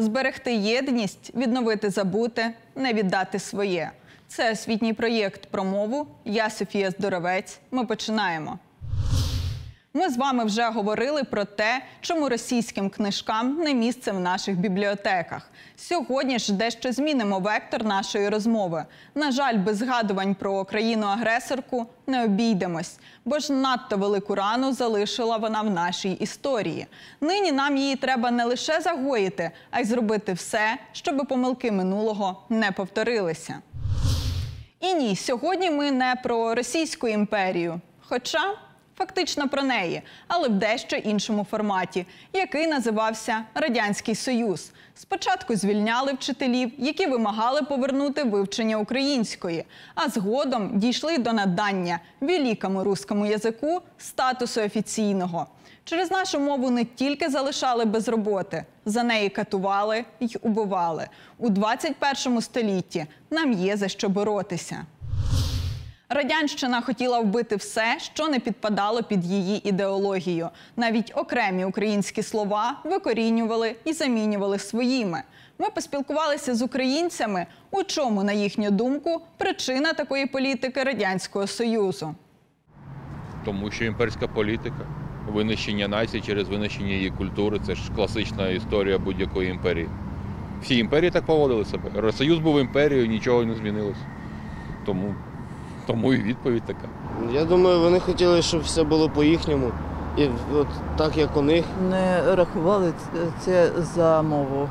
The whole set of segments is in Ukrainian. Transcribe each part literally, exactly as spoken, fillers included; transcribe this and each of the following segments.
Зберегти єдність, відновити забуте, не віддати своє. Це освітній проєкт про мову. Я Софія Здоровець. Ми починаємо. Ми з вами вже говорили про те, чому російським книжкам не місце в наших бібліотеках. Сьогодні ж дещо змінимо вектор нашої розмови. На жаль, без згадувань про країну-агресорку не обійдемось, бо ж надто велику рану залишила вона в нашій історії. Нині нам її треба не лише загоїти, а й зробити все, щоб помилки минулого не повторилися. І ні, сьогодні ми не про Російську імперію, хоча фактично про неї, але в дещо іншому форматі, який називався Радянський Союз. Спочатку звільняли вчителів, які вимагали повернути вивчення української, а згодом дійшли до надання великому русскому язику статусу офіційного. Через нашу мову не тільки залишали без роботи, за неї катували й убивали. У двадцять першому столітті нам є за що боротися. Радянщина хотіла вбити все, що не підпадало під її ідеологію. Навіть окремі українські слова викорінювали і замінювали своїми. Ми поспілкувалися з українцями, у чому, на їхню думку, причина такої політики Радянського Союзу. Тому що імперська політика, винищення нації через винищення її культури – це ж класична історія будь-якої імперії. Всі імперії так поводили себе. Союз був імперією, нічого не змінилося. Тому... Тому і відповідь така. Я думаю, вони хотіли, щоб все було по-їхньому. І от так, як у них. Не рахували це за мову.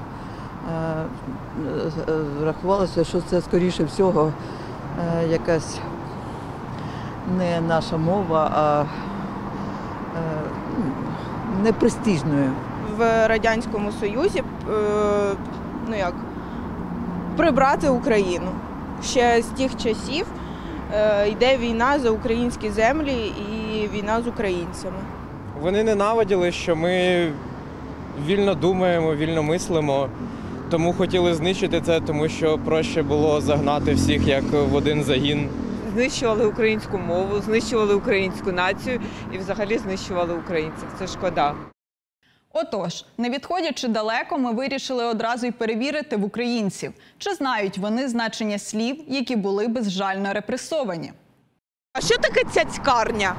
Рахувалося, що це, скоріше всього, якась не наша мова, а непрестижною. В Радянському Союзі, ну як, прибрати Україну. Ще з тих часів йде війна за українські землі і війна з українцями. Вони ненавиділи, що ми вільно думаємо, вільно мислимо, тому хотіли знищити це, тому що проще було загнати всіх як в один загін. Знищували українську мову, знищували українську націю і взагалі знищували українців. Це шкода. Отож, не відходячи далеко, ми вирішили одразу й перевірити в українців, чи знають вони значення слів, які були безжально репресовані. А що таке цяцькарня?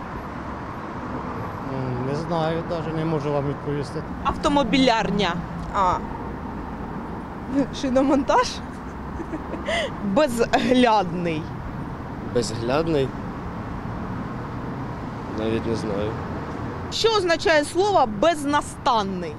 Не знаю, навіть не можу вам відповісти. Автомобілярня. А. Шиномонтаж? Безглядний. Безглядний? Навіть не знаю. Що означає слово «безнастанний»?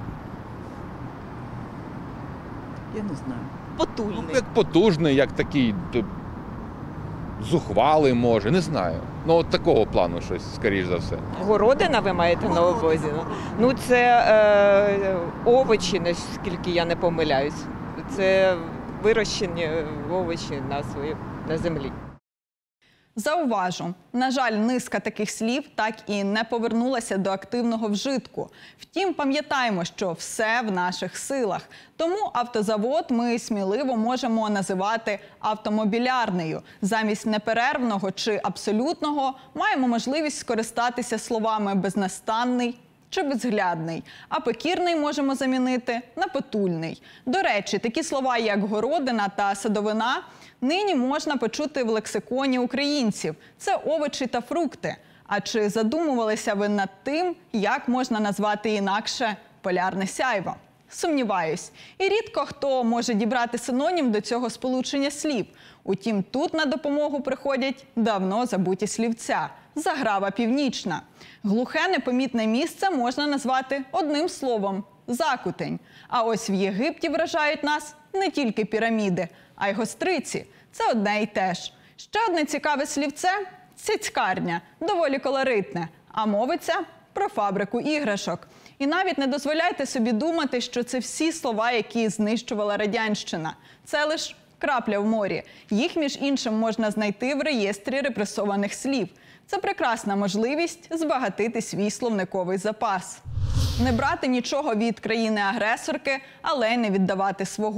Я не знаю. Потужний. Ну, як потужний, як такий зухвалий, може, не знаю. Ну, от такого плану щось, скоріш за все. Городина ви маєте на увазі? Ну, це е, овочі, наскільки я не помиляюсь. Це вирощені овочі на, свої, на землі. Зауважу, на жаль, низка таких слів так і не повернулася до активного вжитку. Втім, пам'ятаємо, що все в наших силах. Тому автозавод ми сміливо можемо називати автомобілярнею. Замість неперервного чи абсолютного маємо можливість скористатися словами «безнастанний» чи «безглядний», а покірний можемо замінити на «потульний». До речі, такі слова, як «городина» та «садовина» нині можна почути в лексиконі українців. Це овочі та фрукти. А чи задумувалися ви над тим, як можна назвати інакше полярне сяйво? Сумніваюсь. І рідко хто може дібрати синонім до цього сполучення слів. Утім, тут на допомогу приходять давно забуті слівця – заграва північна. Глухе непомітне місце можна назвати одним словом – закутень. А ось в Єгипті вражають нас не тільки піраміди, а й гостриці. Це одне й те ж. Ще одне цікаве слівце – цяцькарня, доволі колоритне, а мовиться про фабрику іграшок. І навіть не дозволяйте собі думати, що це всі слова, які знищувала радянщина. Це лише крапля в морі. Їх, між іншим, можна знайти в реєстрі репресованих слів. Це прекрасна можливість збагатити свій словниковий запас. Не брати нічого від країни-агресорки, але й не віддавати свого.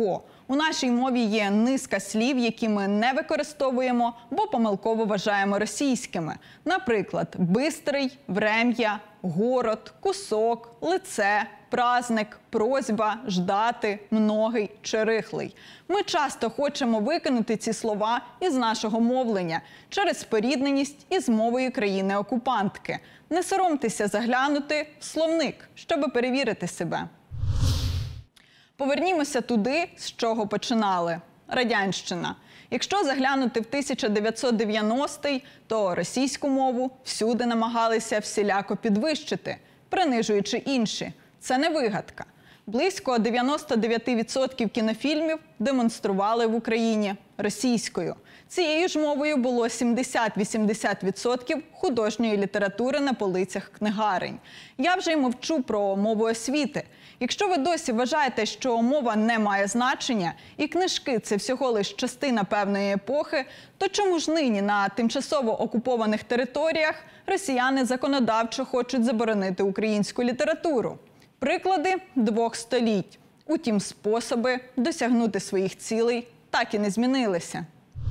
У нашій мові є низка слів, які ми не використовуємо, бо помилково вважаємо російськими. Наприклад, бистрий, врем'я, город, кусок, лице, праздник, просьба, ждати, многий чи рихлий. Ми часто хочемо викинути ці слова із нашого мовлення через спорідненість із мовою країни-окупантки. Не соромтеся заглянути в словник, щоб перевірити себе. Повернімося туди, з чого починали. Радянщина. Якщо заглянути в тисяча дев'ятсот дев'яностий, то російську мову всюди намагалися всіляко підвищити, принижуючи інші. Це не вигадка. Близько дев'яносто дев'ять відсотків кінофільмів демонстрували в Україні російською. Цією ж мовою було сімдесят-вісімдесят відсотків художньої літератури на полицях книгарень. Я вже й мовчу про мову освіти. Якщо ви досі вважаєте, що мова не має значення і книжки – це всього лише частина певної епохи, то чому ж нині на тимчасово окупованих територіях росіяни законодавчо хочуть заборонити українську літературу? Приклади двох століть. Утім, способи досягнути своїх цілей так і не змінилися.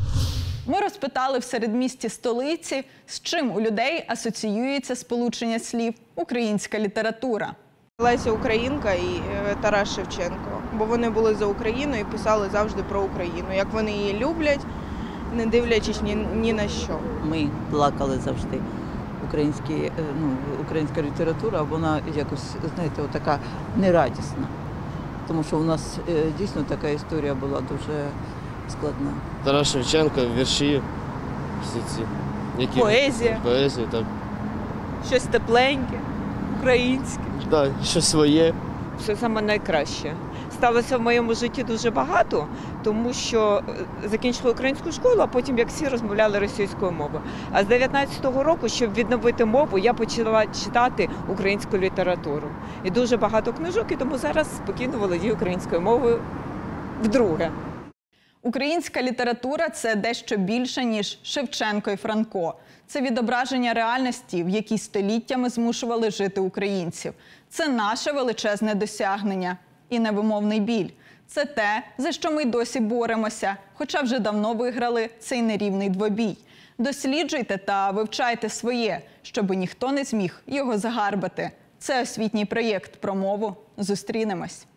Ми розпитали в середмісті столиці, з чим у людей асоціюється сполучення слів «українська література». Леся Українка і е, Тарас Шевченко, бо вони були за Україну і писали завжди про Україну, як вони її люблять, не дивлячись ні, ні на що. Ми плакали завжди. Українські, е, ну, українська література, вона якось, знаєте, така нерадісна. Тому що у нас е, дійсно така історія була дуже складна. Тарас Шевченко, вірші, всі ці. Які... Поезія, Поезія, так. щось тепленьке, українське. Так, щось своє. Все саме найкраще. Сталося в моєму житті дуже багато, тому що закінчила українську школу, а потім, як всі, розмовляли російською мовою. А з дев'ятнадцятого року, щоб відновити мову, я почала читати українську літературу. І дуже багато книжок, і тому зараз спокійно володію українською мовою вдруге. Українська література – це дещо більше, ніж Шевченко і Франко. Це відображення реальності, в якій століттями змушували жити українців. Це наше величезне досягнення і невимовний біль. Це те, за що ми й досі боремося, хоча вже давно виграли цей нерівний двобій. Досліджуйте та вивчайте своє, щоб ніхто не зміг його загарбати. Це освітній проєкт про мову. Зустрінемось.